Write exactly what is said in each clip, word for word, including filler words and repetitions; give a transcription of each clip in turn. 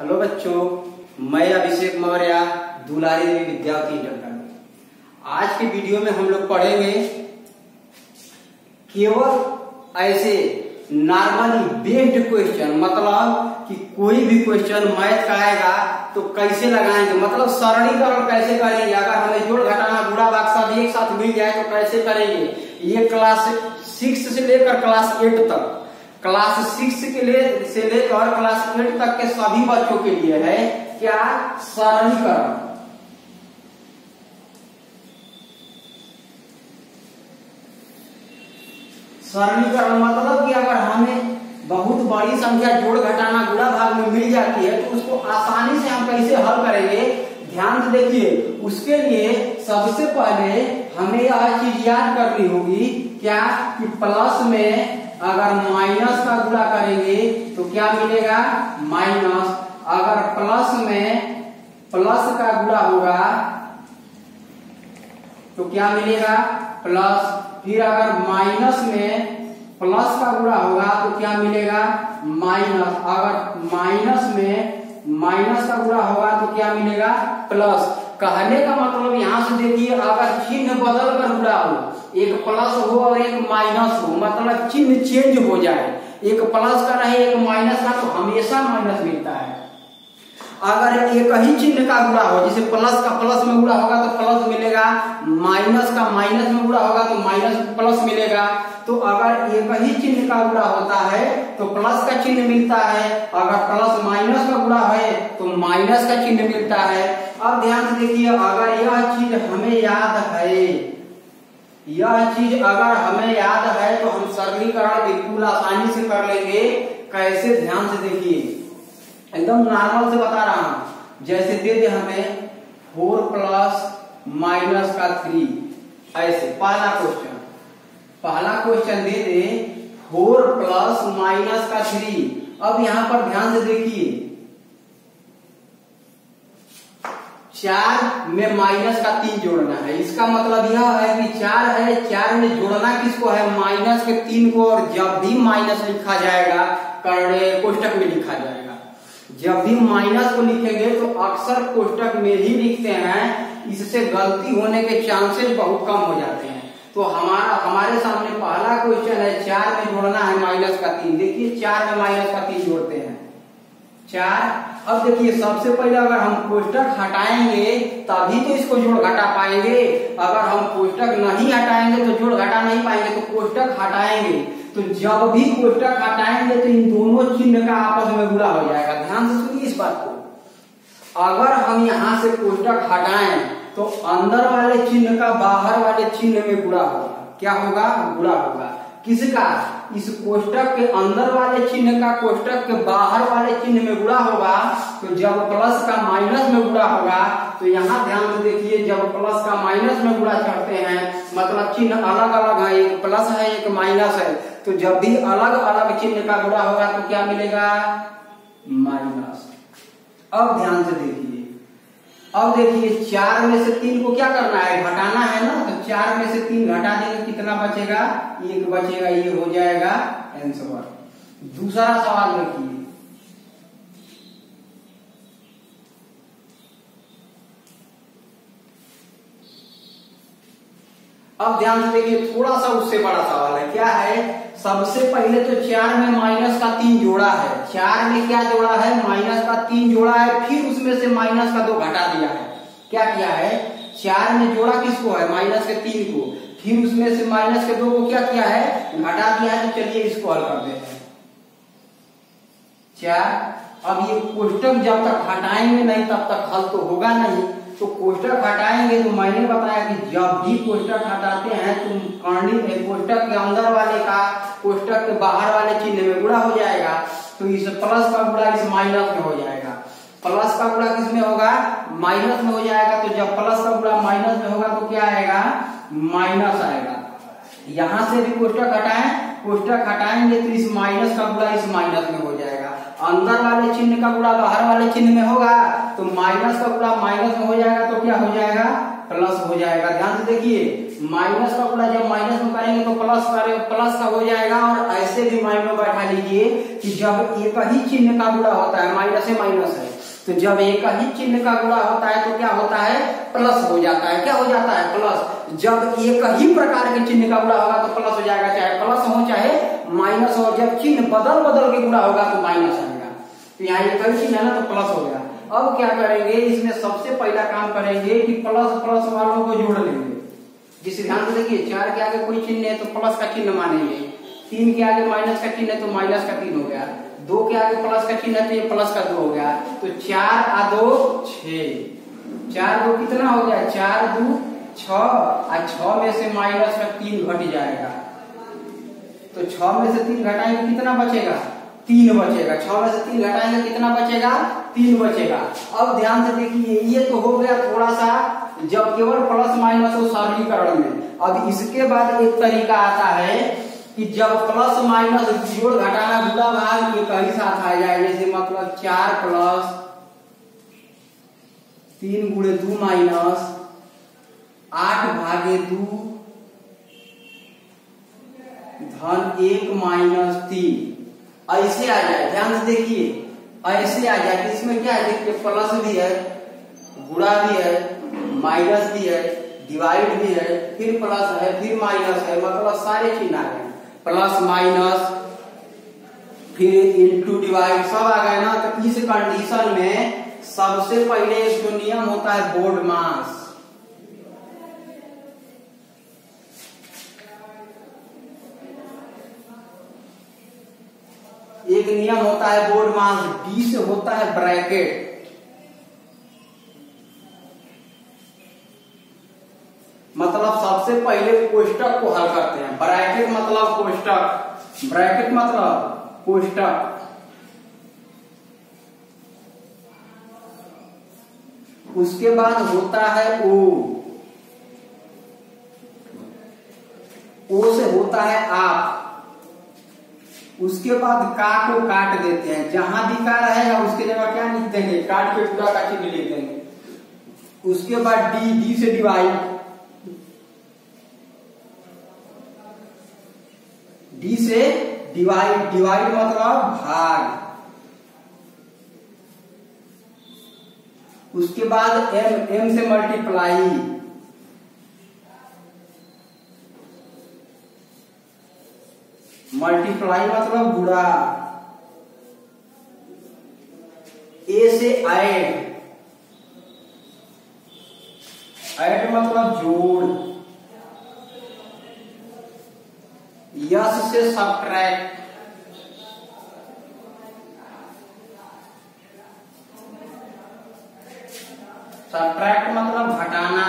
Hello बच्चों, मैं अभिषेक मौर्य, दुलारी देवी विद्यार्थी इंटर। आज के वीडियो में हम लोग पढ़ेंगे केवल ऐसे नॉर्मली बेस्ड क्वेश्चन, मतलब कि कोई भी क्वेश्चन मैथ का आएगा तो कैसे लगाएंगे, मतलब सरलीकरण कैसे करेंगे। अगर हमें जोड़ घटाना गुणा भाग सब एक साथ मिल जाए तो कैसे करेंगे। ये क्लास सिक्स से लेकर क्लास एट तक, क्लास सिक्स के लिए से लेकर क्लास एट तक के सभी बच्चों के लिए है क्या, सरलीकरण। सरलीकरण मतलब कि अगर हमें बहुत बड़ी संख्या जोड़ घटाना गुणा भाग में मिल जाती है तो उसको आसानी से हम कैसे हल करेंगे, ध्यान से देखिए। उसके लिए सबसे पहले हमें यह चीज याद करनी होगी क्या, कि प्लस में अगर माइनस का गुणा करेंगे तो क्या मिलेगा, माइनस। अगर प्लस में प्लस का गुणा होगा तो क्या मिलेगा, प्लस। फिर अगर माइनस में प्लस का गुणा होगा तो क्या मिलेगा, माइनस। अगर माइनस में माइनस का गुणा होगा तो क्या मिलेगा, प्लस। कहने का मतलब यहाँ से देखिए, अगर चिन्ह बदल कर गुणा हो, एक प्लस हो और एक माइनस हो, मतलब चिन्ह चेंज हो जाए, एक प्लस का रहे एक माइनस का, तो हमेशा माइनस मिलता है। अगर एक ही चिन्ह का गुणा हो, जैसे प्लस का प्लस में गुणा होगा तो प्लस मिलेगा, माइनस का माइनस में गुणा होगा तो माइनस प्लस मिलेगा। तो अगर एक ही चिन्ह का गुणा होता है तो प्लस का चिन्ह मिलता है, अगर प्लस माइनस का गुणा है तो माइनस का चिन्ह मिलता है। अब ध्यान से देखिए, अगर यह चीज हमें याद है, यह चीज अगर हमें याद है तो हम सरलीकरण बिल्कुल आसानी से कर लेंगे। कैसे, ध्यान से देखिए, एकदम नॉर्मल से बता रहा हूं। जैसे दे दे हमें फोर प्लस माइनस का थ्री, ऐसे पहला क्वेश्चन पहला क्वेश्चन दे दे फोर प्लस माइनस का थ्री। अब यहां पर ध्यान से देखिए, चार में माइनस का तीन जोड़ना है। इसका मतलब यह है कि चार है, चार में जोड़ना किसको है, माइनस के तीन को। और जब भी माइनस लिखा जाएगा कोष्टक में लिखा जाएगा, जब भी माइनस को लिखेंगे तो अक्सर कोष्टक में ही लिखते हैं। इससे गलती होने के चांसेस बहुत कम हो जाते हैं। तो हमारा हमारे सामने पहला क्वेश्चन है, चार में जोड़ना है माइनस का तीन। देखिए चार में माइनस का तीन जोड़ते हैं, चार। अब देखिए सबसे पहले अगर हम कोष्टक हटाएंगे तभी तो इसको जोड़ घटा पाएंगे। अगर हम कोष्टक नहीं हटाएंगे तो जोड़ घटा नहीं पाएंगे। तो कोष्टक हटाएंगे, तो जब भी कोष्टक हटाएंगे तो इन दोनों चिन्ह का आपस में गुणा हो जाएगा। ध्यान से सुनिए इस बात को। अगर हम यहाँ से कोष्टक हटाएं तो अंदर वाले चिन्ह का बाहर वाले चिन्ह में गुणा होगा। क्या होगा, गुणा होगा। किसका, इस कोष्टक के अंदर वाले चिन्ह का कोष्टक के बाहर वाले चिन्ह में गुणा होगा। तो जब प्लस का माइनस में गुणा होगा तो यहाँ ध्यान से देखिए, जब प्लस का माइनस में गुणा करते हैं मतलब चिन्ह अलग अलग है, एक प्लस है एक माइनस है, तो जब भी अलग अलग चिन्ह का गुणा होगा तो क्या मिलेगा, माइनस। अब ध्यान से देखिए, अब देखिए चार में से तीन को क्या करना है, घटाना है ना। तो चार में से तीन घटा देंगे, कितना बचेगा, एक बचेगा। ये हो जाएगा आंसर। दूसरा सवाल देखिए, अब ध्यान से देखिए, थोड़ा सा उससे बड़ा सवाल है। क्या है, सबसे पहले तो चार में माइनस का तीन जोड़ा है, चार में क्या जोड़ा है, माइनस का तीन जोड़ा है। फिर उसमें से माइनस का दो घटा दिया है। क्या किया है, चार में जोड़ा किसको है, माइनस के तीन को। फिर उसमें से माइनस के दो को क्या किया है, घटा दिया है। तो चलिए इसको हल कर देते हैं। चार, अब ये कोष्टक जब तक हटाएंगे नहीं तब तक हल तो होगा नहीं। तो कोष्टक हटाएंगे तो मैंने बताया कि जब भी कोष्टक हटाते हैं तो कर्णी कोष्टक के अंदर वाले का कोष्टक के बाहर वाले चिन्ह में गुणा हो जाएगा। तो इस प्लस का गुणा इस माइनस में हो जाएगा। प्लस का गुणा किस में होगा, माइनस में हो जाएगा। तो जब प्लस का गुणा माइनस में होगा तो क्या आएगा, माइनस आएगा। यहां से भी कोष्टक हटाएं, कोष्टक हटाएंगे तो इस माइनस का गुणा इस माइनस में हो जाएगा। अंदर वाले चिन्ह का गुणा बाहर वाले चिन्ह में होगा तो माइनस का गुणा माइनस में हो जाएगा। तो क्या हो जाएगा, प्लस हो जाएगा। ध्यान से देखिए, माइनस का गुणा जब माइनस में करेंगे तो प्लस करें प्लस का हो जाएगा। और ऐसे भी माइंड में बैठा लीजिए कि जब एक ही चिन्ह का गुणा होता है, माइनस है माइनस है, तो जब एक ही चिन्ह का गुणा होता है तो क्या होता है, प्लस हो जाता है। क्या हो जाता है, प्लस। जब एक ही प्रकार के चिन्ह का गुणा होगा तो प्लस हो जाएगा, चाहे प्लस हो चाहे माइनस हो। जब चिन्ह बदल बदल के गुणा होगा तो माइनस आएगा। तो यहाँ एक ही चिन्ह है ना, तो प्लस हो गया। अब क्या करेंगे, इसमें सबसे पहला काम करेंगे कि प्लस प्लस वालों को जोड़ लेंगे। जिस ध्यान से देखिए, चार के आगे कोई चिन्ह है तो प्लस का चिन्ह मानेंगे, तीन के आगे माइनस का चिन्ह है तो माइनस का तीन हो गया, दो के आगे प्लस का चिन्ह है तो ये प्लस का दो हो गया। तो चार आ दो छह, चार दो कितना हो गया, चार दो छह, और छह में से माइनस का तीन घट जाएगा। तो छह में से तीन घटाएंगे कितना बचेगा, तीन बचेगा। छह में से तीन घटाएंगे कितना बचेगा, तीन बचेगा। अब ध्यान से देखिए, ये तो हो गया थोड़ा सा जब केवल प्लस माइनस हो सरलीकरण में। अब इसके बाद एक तरीका आता है कि जब प्लस माइनस जोड़ घटाना गुणा भाग एक ही साथ आ जाए। जैसे मतलब चार प्लस तीन गुणे दो माइनस आठ भागे दो धन एक माइनस तीन, ऐसे आ जाए। ध्यान से देखिए, ऐसे आ जाए। इसमें क्या है, देखिए प्लस भी है, गुणा भी है, माइनस भी है, डिवाइड भी है, फिर प्लस है, फिर माइनस है, मतलब सारे चिन्ह आ गए। प्लस माइनस फिर इंटू डिवाइड सब आ गए ना। तो इस कंडीशन में सबसे पहले जो नियम होता है बोर्ड मास, एक नियम होता है बोर्ड मास, डी से होता है ब्रैकेट। मतलब सबसे पहले कोष्टक को हल करते हैं। ब्रैकेट मतलब कोष्टक, ब्रैकेट मतलब कोष्टक। उसके बाद होता है ओ, ओ से होता है आप। उसके बाद का को काट देते हैं, जहां भी का रहेगा उसके जगह क्या लिख देंगे, काट के पूरा का चिन्ह लिख देंगे। उसके बाद डी, डी से डिवाइड, डी से डिवाइड, डिवाइड मतलब भाग। उसके बाद एम, एम से मल्टीप्लाई, मल्टीप्लाई मतलब गुणा। ए से ऐड, ऐड मतलब जोड़। यस से सबट्रैक्ट, सबट्रैक्ट मतलब घटाना।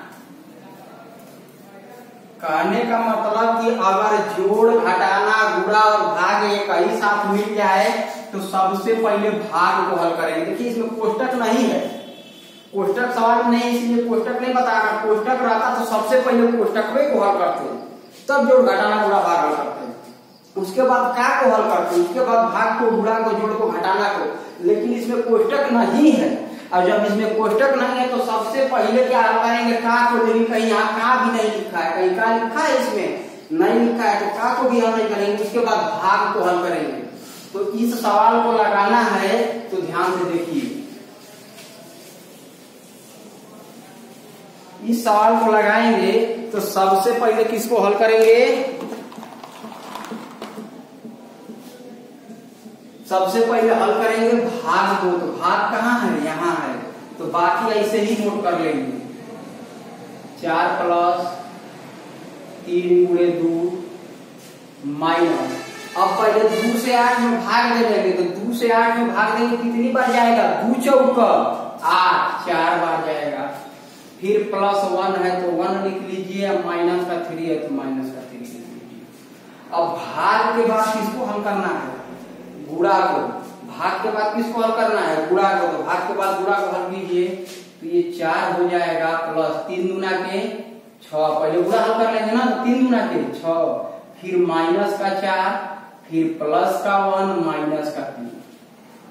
कहने का मतलब कि अगर जोड़ घटाना गुणा और भाग एक ही साथ मिल जाए तो सबसे पहले भाग को हल करेंगे। देखिए इसमें कोष्टक नहीं है, कोष्टक सवाल नहीं, इसलिए कोष्टक नहीं बता रहा। कोष्टक रहता तो सबसे पहले कोष्टक को हल करते हैं, तब जोड़ घटाना गुणा भाग हल करते हैं। उसके बाद क्या को हल करते हैं, उसके बाद भाग को गुणा को जोड़ को घटाना को। लेकिन इसमें कोष्टक नहीं है, और जब इसमें कोष्टक नहीं है तो सबसे पहले क्या हल करेंगे, का को। लेकिन कहीं यहाँ का भी नहीं लिखा है, कहीं का लिखा है, इसमें नहीं लिखा है, तो का को भी हम नहीं करेंगे। उसके बाद भाग को हल करेंगे। तो इस सवाल को लगाना है तो ध्यान से देखिए, इस सवाल को लगाएंगे तो सबसे पहले किसको हल करेंगे, सबसे पहले हल करेंगे भाग को। तो भाग कहाँ है, यहाँ है, तो बाकी ऐसे ही नोट कर लेंगे। चार प्लस तीन गुणे दो माइनस, अब पहले दो से आठ में भाग दे देंगे। तो दो से आठ में भाग देंगे कितनी बार जाएगा, दो चौक आठ, चार बार जाएगा। फिर प्लस वन है तो वन लिख लीजिए, माइनस का थ्री है तो माइनस का थ्री लिख लीजिए। अब भाग के बाद किसको हल करना है, गुणा को। भाग के बाद किसको हल करना है, गुणा को। तो भाग के बाद गुणा को हल कीजिए तो ये चार हो जाएगा, प्लस तीन दूना के छह, पहले गुणा हल कर लेंगे ना, तो तीन दूना के छह, फिर माइनस का चार, फिर प्लस का वन, माइनस का तीन।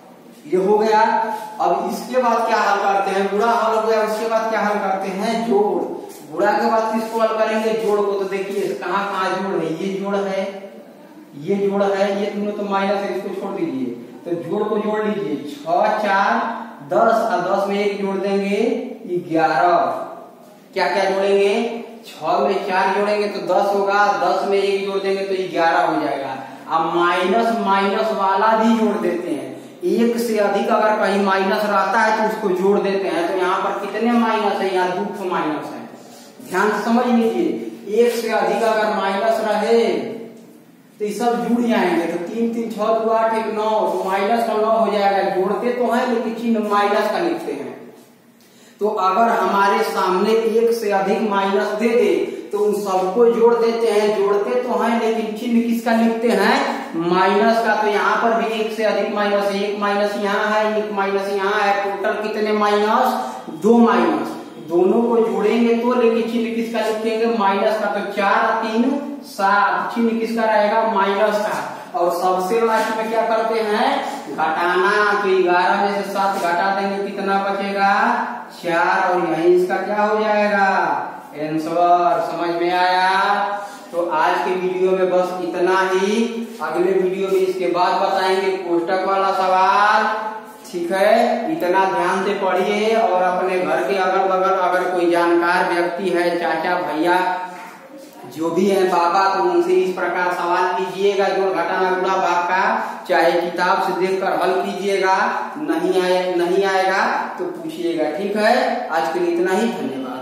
ये हो गया। अब इसके बाद क्या हल करते हैं, गुणा हल हो गया, उसके बाद क्या हल करते हैं, जोड़। गुणा के बाद किसको हल करेंगे, जोड़ को। तो देखिए कहाँ कहाँ जोड़ है, ये जोड़ है, ये जोड़ है, ये दोनों तो माइनस है, इसको छोड़ दीजिए। तो जोड़ को जोड़ लीजिए, छह चार दस, और दस में एक जोड़ देंगे ग्यारह। क्या क्या जोड़ेंगे, छह में चार जोड़ेंगे तो दस होगा, दस में एक जोड़ देंगे तो ग्यारह हो जाएगा। अब माइनस माइनस वाला भी जोड़ देते हैं, एक से अधिक अगर कहीं माइनस रहता है तो उसको जोड़ देते हैं। तो यहाँ पर कितने माइनस है, यहाँ दो माइनस है, ध्यान से समझ लीजिए। एक से अधिक अगर माइनस रहे तो ये सब जुड़ जाएंगे। तो तीन तीन छह दो आठ एक नौ, तो माइनस का नौ हो जाएगा। जोड़ते तो है लेकिन चिन्ह माइनस का लिखते हैं। तो अगर हमारे सामने एक से अधिक माइनस दे दे तो उन सबको जोड़ देते हैं, जोड़ते तो हैं लेकिन चिन्ह किसका लिखते हैं, माइनस का। तो यहाँ पर भी एक से अधिक माइनस है, एक माइनस यहाँ है, एक माइनस यहाँ है, टोटल कितने माइनस, दो माइनस। दोनों को जोड़ेंगे तो, लेकिन चिन्ह किसका लिखेंगे, माइनस का। तो चार तीन सात, चिन्ह किसका रहेगा, माइनस का। और सबसे लास्ट में क्या करते हैं, घटाना। तो ग्यारह में से सात घटा देंगे, कितना बचेगा, चार। और यही इसका क्या हो जाएगा, आंसर। समझ में आया। तो आज के वीडियो में बस इतना ही। अगले वीडियो में इसके बाद बताएंगे कोष्टक वाला सवाल, ठीक है। इतना ध्यान से पढ़िए और अपने घर के अगल बगल अगर कोई जानकार व्यक्ति है, चाचा भैया जो भी है, बाबा, तो उनसे इस प्रकार सवाल कीजिएगा जोड़ घटाना गुणा भाग का, चाहे किताब से देखकर हल कीजिएगा। नहीं आए नहीं आएगा तो पूछिएगा, ठीक है। आज के लिए इतना ही, धन्यवाद।